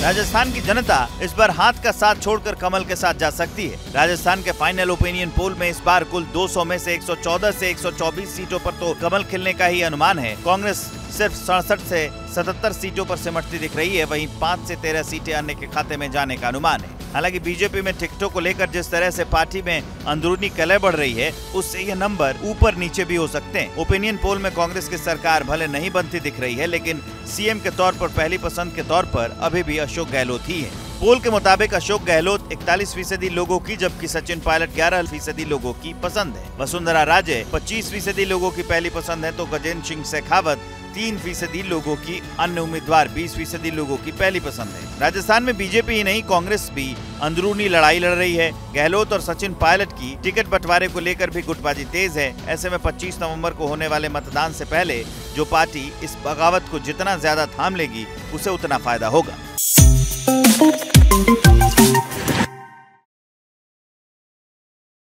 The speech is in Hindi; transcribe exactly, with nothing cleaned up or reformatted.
राजस्थान की जनता इस बार हाथ का साथ छोड़कर कमल के साथ जा सकती है। राजस्थान के फाइनल ओपिनियन पोल में इस बार कुल दो सौ में से एक सौ चौदह से एक सौ चौबीस सीटों पर तो कमल खिलने का ही अनुमान है। कांग्रेस सिर्फ सड़सठ से सतहत्तर सीटों पर सिमटती दिख रही है, वहीं पाँच से तेरह सीटें अन्य के खाते में जाने का अनुमान है। हालांकि बीजेपी में टिकटों को लेकर जिस तरह से पार्टी में अंदरूनी कलह बढ़ रही है, उससे यह नंबर ऊपर नीचे भी हो सकते हैं। ओपिनियन पोल में कांग्रेस की सरकार भले नहीं बनती दिख रही है, लेकिन सीएम के तौर पर पहली पसंद के तौर पर अभी भी अशोक गहलोत ही है। पोल के मुताबिक अशोक गहलोत इकतालीस फीसदी लोगों की, जबकि सचिन पायलट ग्यारह फीसदी लोगों की पसंद है। वसुंधरा राजे पच्चीस फीसदी लोगों की पहली पसंद है, तो गजेंद्र सिंह शेखावत तीन फीसदी लोगों की, अन्य उम्मीदवार बीस फीसदी लोगों की पहली पसंद है। राजस्थान में बीजेपी ही नहीं, कांग्रेस भी अंदरूनी लड़ाई लड़ रही है। गहलोत और सचिन पायलट की टिकट बंटवारे को लेकर भी गुटबाजी तेज है। ऐसे में पच्चीस नवंबर को होने वाले मतदान से पहले जो पार्टी इस बगावत को जितना ज्यादा थाम लेगी, उसे उतना फायदा होगा।